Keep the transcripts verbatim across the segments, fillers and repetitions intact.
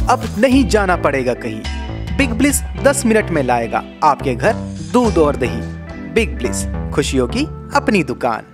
अब नहीं जाना पड़ेगा कहीं। बिग ब्लिस दस मिनट में लाएगा आपके घर दूध और दही। बिग ब्लिस, खुशियों की अपनी दुकान।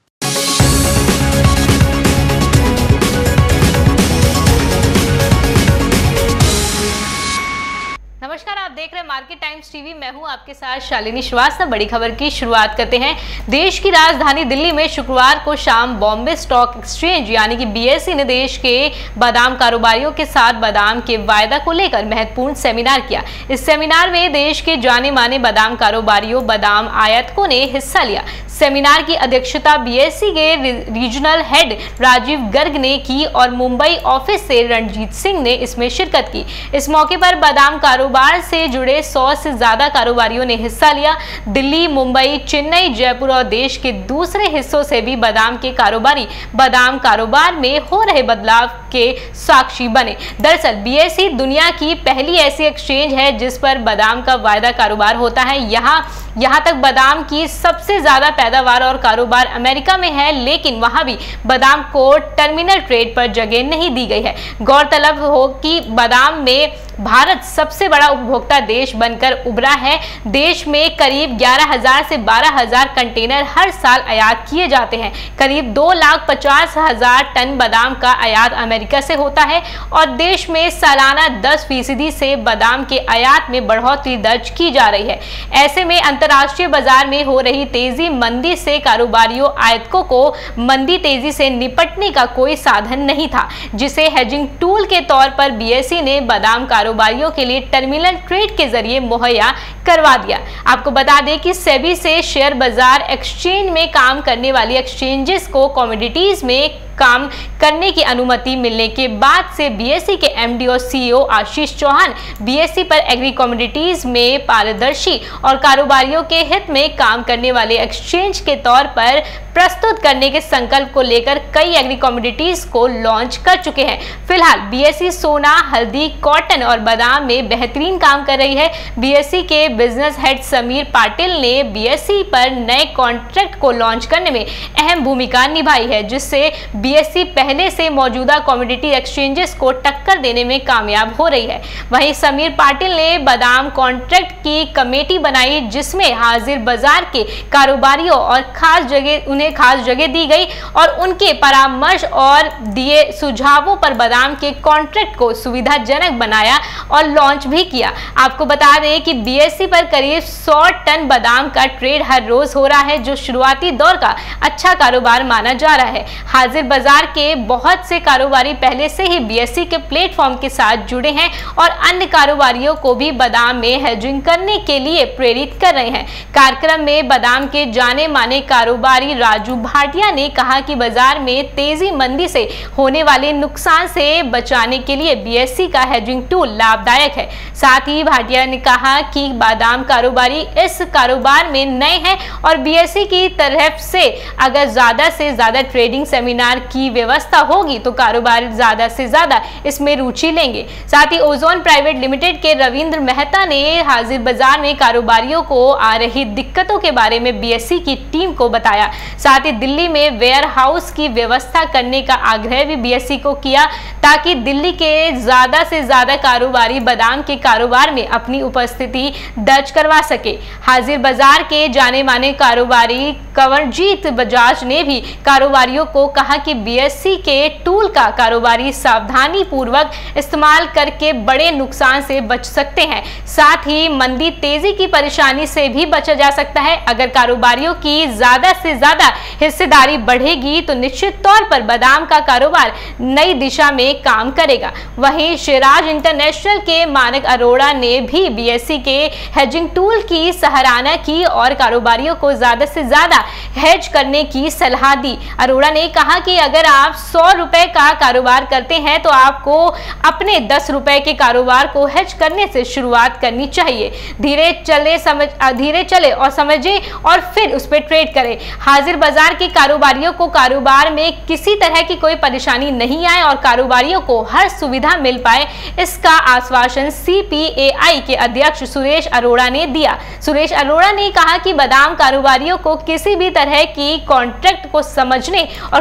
नमस्कार, आप देख रहे हैं मार्केट टाइम्स टीवी। मैं हूं आपके साथ शालिनी श्रीवास्तव। बड़ी खबर की शुरुआत करते हैं। देश की राजधानी दिल्ली में शुक्रवार को शाम बॉम्बे स्टॉक एक्सचेंज यानी कि बीएसई ने देश के बादाम कारोबारियों के साथ बादाम के वायदा को लेकर महत्वपूर्ण सेमिनार किया। इस सेमिनार में देश के जाने माने बादाम कारोबारियों, बादाम आयातकों ने हिस्सा लिया। सेमिनार की अध्यक्षता बीएसई के रीजनल हेड राजीव गर्ग ने की और मुंबई ऑफिस से रणजीत सिंह ने इसमें शिरकत की। इस मौके पर बादाम कारोबार से जुड़े सौ से ज्यादा कारोबारियों ने हिस्सा लिया। दिल्ली, मुंबई, चेन्नई, जयपुर और देश के दूसरे हिस्सों से भी बादाम के कारोबारी बादाम कारोबार में हो रहे बदलाव के साक्षी बने। दरअसल बीएसई दुनिया की पहली ऐसी एक्सचेंज है जिस पर बादाम का वायदा कारोबार होता है। यहाँ यहाँ तक बादाम की सबसे ज्यादा पैदावार और कारोबार अमेरिका में है, लेकिन वहां भी बादाम को टर्मिनल ट्रेड पर जगह नहीं दी गई है। गौरतलब हो कि बादाम में भारत सबसे बड़ा उपभोक्ता देश बनकर उभरा है। देश में करीब ग्यारह हजार से बारह हजार कंटेनर हर साल आयात किए जाते हैं। करीब दो लाख पचास हजार टन बादाम का आयात अमेरिका से होता है और देश में सालाना दस फीसदी से बादाम के आयात में बढ़ोतरी दर्ज की जा रही है। ऐसे में अंतर्राष्ट्रीय बाजार में हो रही तेजी मंदी से कारोबारियों आयातकों को मंदी तेजी से निपटने का कोई साधन नहीं था, जिसे हेजिंग टूल के तौर पर बीएसई ने बादाम कारोबारियों के लिए टर्मिनल ट्रेड के जरिए मुहैया करवा दिया। आपको बता दें कि सेबी से शेयर बाजार एक्सचेंज में काम करने वाली एक्सचेंजेस को कमोडिटीज में काम करने की अनुमति मिलने के बाद से बीएसई के एमडी और सीईओ आशीष चौहान बीएसई पर एग्री कमोडिटीज में पारदर्शी और कारोबारियों के हित में काम करने वाले एक्सचेंज के तौर पर प्रस्तुत करने के संकल्प को लेकर कई एग्री कमोडिटीज को लॉन्च कर चुके हैं। फिलहाल बीएसई सोना, हल्दी, कॉटन और बादाम में बेहतरीन काम कर रही है। बीएसई के बिजनेस हेड समीर पाटिल ने बीएसई पर नए कॉन्ट्रैक्ट को लॉन्च करने में अहम भूमिका निभाई है, जिससे बीएसई पहले से मौजूदा कमोडिटी एक्सचेंजेस को टक्कर देने में कामयाब हो रही है। वहीं समीर पाटिल ने बादाम कॉन्ट्रैक्ट की कमेटी बनाई, जिसमें हाजिर बाजार के कारोबारियों और खास जगह उन्हें खास जगह दी गई और उनके परामर्श और दिए सुझावों पर बादाम के कॉन्ट्रैक्ट को सुविधाजनक बनाया और लॉन्च भी किया। आपको बता दें कि बीएसई पर करीब सौ टन बादाम का ट्रेड हर रोज हो रहा है, जो शुरुआती दौर का अच्छा कारोबार माना जा रहा है। हाजिर बाजार के बहुत से कारोबारी पहले से ही बीएसई के प्लेटफॉर्म के साथ जुड़े हैं और अन्य कारोबारियों को भी बादाम में हेजिंग करने के लिए प्रेरित कर रहे हैं। कार्यक्रम में बादाम के जाने माने कारोबारी राजू भाटिया ने कहा कि बाजार में तेजी मंदी से होने वाले नुकसान से बचाने के लिए बीएसई का हेजिंग टूल लाभदायक है। साथ ही भाटिया ने कहा कि बादाम कारोबारी इस कारोबार में नए हैं और बीएसई की तरफ से अगर ज्यादा से ज्यादा ट्रेडिंग सेमिनार की व्यवस्था होगी तो कारोबार ज्यादा से ज्यादा इसमें रुचि लेंगे। साथ ही ओजोन प्राइवेट लिमिटेड के रविंद्र मेहता ने हाजिर बाजार में कारोबारियों को आ रही दिक्कतों के बारे में बीएसई की टीम को बताया। साथ ही दिल्ली में वेयर हाउस की व्यवस्था करने का आग्रह भी बीएसई को किया, ताकि दिल्ली के ज्यादा से ज्यादा कारोबारी बादाम के कारोबार में अपनी उपस्थिति दर्ज करवा सके। हाजिर बाजार के जाने माने कारोबारी कंवरजीत बजाज ने भी कारोबारियों को कहा कि बीएसई के टूल का कारोबारी सावधानी पूर्वक इस्तेमाल करके बड़े नुकसान से बच सकते हैं। साथ ही मंदी तेजी की परेशानी से भी बचा जा सकता है। अगर कारोबारियों की ज्यादा से ज्यादा हिस्सेदारी बढ़ेगी तो निश्चित तौर पर बादाम का कारोबार नई दिशा में काम करेगा। वहीं शिराज इंटरनेशनल के मानक अरोड़ा ने भी बीएसई के हेजिंग टूल की सराहना की और कारोबारियों को ज्यादा से ज्यादा हेज करने की सलाह दी। अरोड़ा ने कहा कि अगर आप सौ रुपए का कारोबार करते हैं तो आपको अपने दस रुपए के कारोबार को हेज करने से शुरुआत करनी चाहिए। धीरे चले समझ धीरे चले और समझे और फिर उस पर ट्रेड करें। हाजिर बाजार के कारोबारियों को कारोबार में किसी तरह की कोई परेशानी नहीं आए और कारोबारियों को हर सुविधा मिल पाए, इसका आश्वासन सीपीएआई के अध्यक्ष सुरेश अरोड़ा ने दिया। सुरेश अरोड़ा ने कहा कि बादाम कारोबारियों को किसी भी तरह की कॉन्ट्रैक्ट को समझने और कारोबार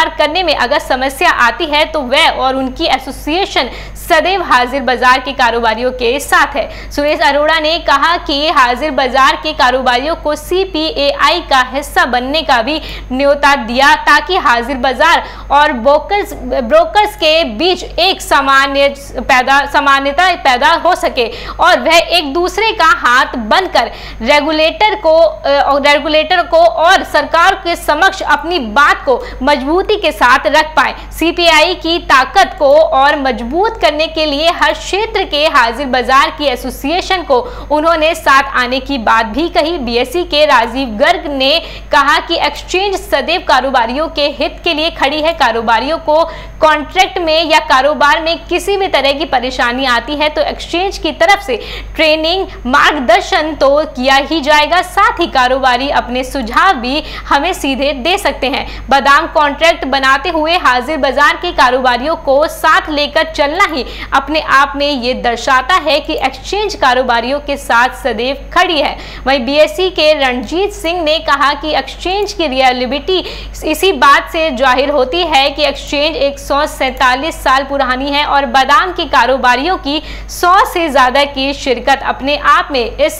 कारोबार करने में अगर समस्या आती है तो वह और उनकी एसोसिएशन सदैव हाजिर बाजार के कारोबारियों के साथ है। सुरेश अरोड़ा ने कहा कि हाजिर बाजार के कारोबारियों को सी पी ए आई का हिस्सा बनने का भी न्योता दिया ताकि हाजिर बाजार और ब्रोकर्स ब्रोकर्स के बीच एक सामान्य पैदा सामान्यता पैदा हो सके और वह एक दूसरे का हाथ बनकर रेगुलेटर को रेगुलेटर को और सरकार के समक्ष अपनी बात को मजबूती के साथ रख पाए। सी पी ए आई की ताकत को और मजबूत करने के लिए हर क्षेत्र के हाजिर बाजार की एसोसिएशन को उन्होंने साथ आने की बात भी कही। बी एस ई के राजीव गर्ग ने कहा कि एक्सचेंज सदैव कारोबारियों के हित के लिए खड़ी है। कारोबारियों को कॉन्ट्रैक्ट में या कारोबार में किसी भी तरह की परेशानी आती है तो एक्सचेंज की तरफ से ट्रेनिंग मार्गदर्शन तो किया ही जाएगा, साथ ही कारोबारी अपने सुझाव भी हमें सीधे दे सकते हैं। बादाम कॉन्ट्रैक्ट बनाते हुए हाजिर बाजार के कारोबारियों को साथ लेकर चलना ही अपने आप में ये दर्शाता है कि एक्सचेंज कारोबारियों के साथ सदैव खड़ी है। वहीं बी एस ई के रणजीत सिंह ने कहा कि एक्सचेंज की रियलिटी इसी बात से जाहिर होती है कि एक्सचेंज एक सौ सैंतालीस साल पुरानी है और बादाम के कारोबारियों की सौ से ज्यादा की शिरकत अपने आप में इस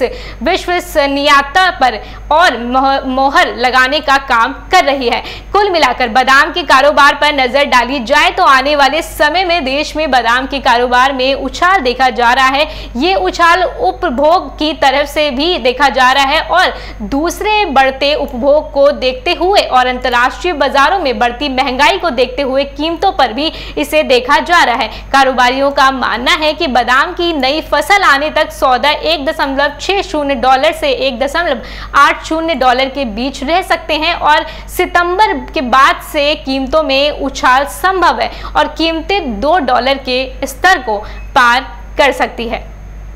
विश्वसनीयता पर और मोहर लगाने का काम कर रही है। कुल मिलाकर बादाम के कारोबार पर नजर डाली जाए तो आने वाले समय में देश में बादाम के कारोबार में उछाल देखा जा रहा है। ये उछाल उपभोग की तरफ से भी देखा जा रहा है और दूसरे बढ़ते उपभोग को देखते हुए और अंतर्राष्ट्रीय बाजारों में बढ़ती महंगाई को देखते हुए कीमतों पर भी इसे देखा जा रहा है। कारोबारियों का मानना है कि बादाम की नई फसल आने तक सौदा एक दशमलव छह शून्य डॉलर से एक दशमलव आठ शून्य डॉलर के बीच रह सकते हैं और सितंबर के बाद से कीमतों में उछाल संभव है और कीमतें दो डॉलर के स्तर को पार कर सकती है।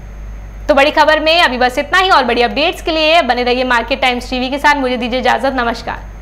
तो बड़ी खबर में अभी बस इतना ही और बड़ी अपडेट्स के लिए बने रहिए मार्केट टाइम्स टीवी के साथ। मुझे दीजिए इजाजत, नमस्कार।